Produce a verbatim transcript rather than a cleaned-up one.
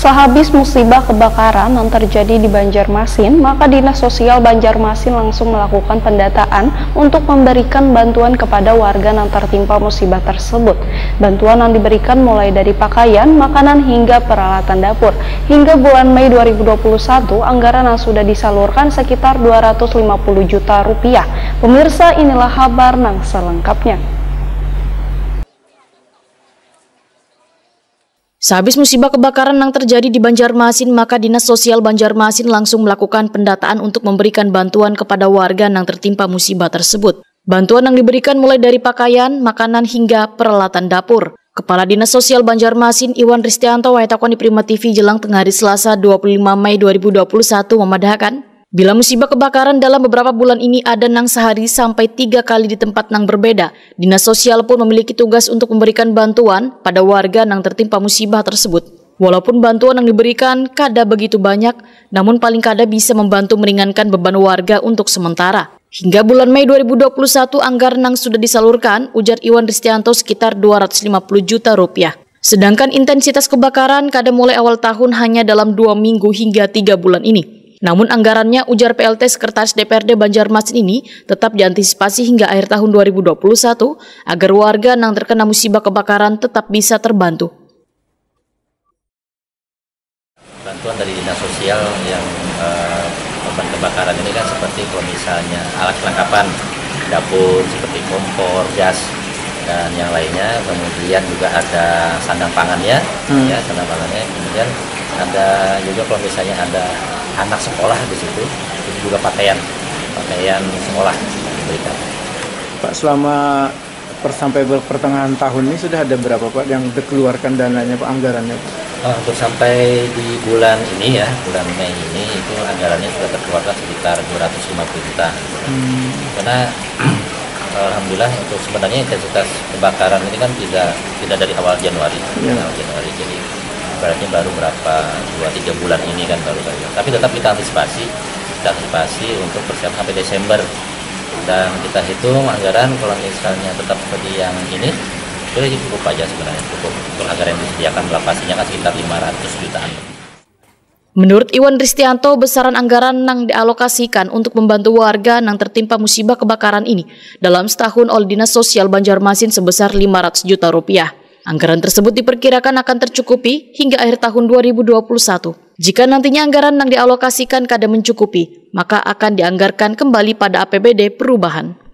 Sehabis musibah kebakaran yang terjadi di Banjarmasin, maka Dinas Sosial Banjarmasin langsung melakukan pendataan untuk memberikan bantuan kepada warga yang tertimpa musibah tersebut. Bantuan yang diberikan mulai dari pakaian, makanan hingga peralatan dapur. Hingga bulan Mei dua ribu dua puluh satu, anggaran yang sudah disalurkan sekitar dua ratus lima puluh juta rupiah. Pemirsa, inilah kabar nang selengkapnya. Sehabis musibah kebakaran yang terjadi di Banjarmasin, maka Dinas Sosial Banjarmasin langsung melakukan pendataan untuk memberikan bantuan kepada warga yang tertimpa musibah tersebut. Bantuan yang diberikan mulai dari pakaian, makanan hingga peralatan dapur. Kepala Dinas Sosial Banjarmasin Iwan Ristianto waitakon di Prima T V Jelang tengah hari Selasa dua puluh lima Mei dua ribu dua puluh satu memadahkan bila musibah kebakaran dalam beberapa bulan ini ada nang sehari sampai tiga kali di tempat nang berbeda. Dinas Sosial pun memiliki tugas untuk memberikan bantuan pada warga nang tertimpa musibah tersebut. Walaupun bantuan yang diberikan kada begitu banyak, namun paling kada bisa membantu meringankan beban warga untuk sementara. Hingga bulan Mei dua ribu dua puluh satu anggaran yang sudah disalurkan, ujar Iwan Ristianto, sekitar dua ratus lima puluh juta rupiah. Sedangkan intensitas kebakaran kada mulai awal tahun hanya dalam dua minggu hingga tiga bulan ini. Namun anggarannya, ujar P L T Sekretaris D P R D Banjarmasin ini, tetap diantisipasi hingga akhir tahun dua ribu dua puluh satu agar warga yang terkena musibah kebakaran tetap bisa terbantu. Bantuan dari Dinas Sosial yang uh, korban kebakaran ini kan seperti kalau misalnya alat kelengkapan dapur seperti kompor, gas, dan yang lainnya. Kemudian juga ada sandang pangannya, hmm. ya sandang pangannya. Kemudian ada juga kalau misalnya ada anak sekolah di situ, itu juga pakaian, pakaian sekolah diberikan. Pak, selama per, sampai pertengahan tahun ini sudah ada berapa Pak yang dikeluarkan dananya Pak, anggarannya Pak? Oh, untuk sampai di bulan ini ya, bulan Mei ini itu anggarannya sudah terkeluarkan sekitar dua ratus lima puluh juta. Hmm. Karena alhamdulillah untuk sebenarnya intensitas kebakaran ini kan tidak tidak dari awal Januari, ya. awal Januari jadi berarti baru berapa dua tiga bulan ini kan baru saja. Tapi tetap kita antisipasi, kita antisipasi untuk persiapan sampai Desember, dan kita hitung anggaran kalau misalnya tetap seperti yang ini, itu cukup aja sebenarnya, cukup untuk anggaran yang disediakan alokasinya kan sekitar lima ratus jutaan. Menurut Iwan Ristianto, besaran anggaran yang dialokasikan untuk membantu warga yang tertimpa musibah kebakaran ini dalam setahun oleh Dinas Sosial Banjarmasin sebesar lima ratus juta rupiah. Anggaran tersebut diperkirakan akan tercukupi hingga akhir tahun dua ribu dua puluh satu. Jika nantinya anggaran yang dialokasikan kada mencukupi, maka akan dianggarkan kembali pada A P B D perubahan.